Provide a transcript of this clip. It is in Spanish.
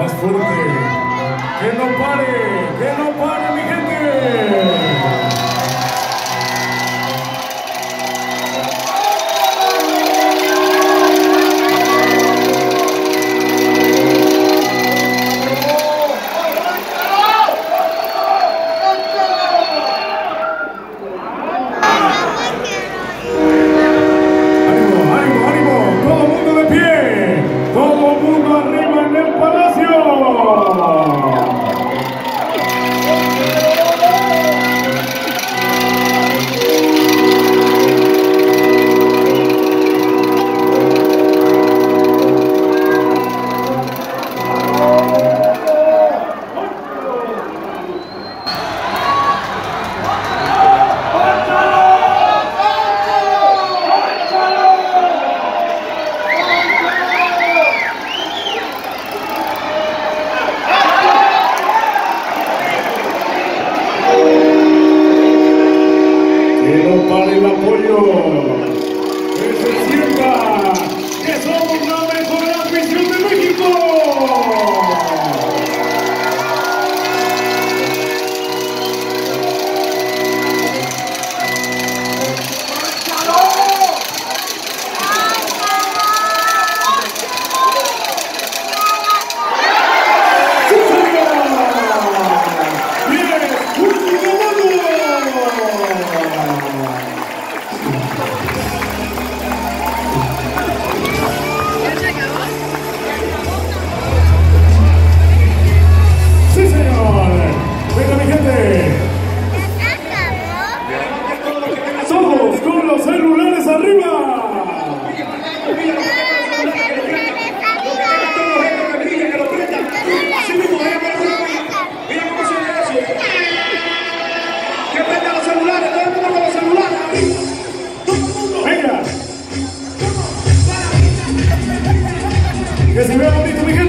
Más fuerte. Que no pare, mi gente. El apoyo, que se sienta que somos la mejor afición de México. Todos con los celulares arriba. Venga. Que se vea bonito, mi gente.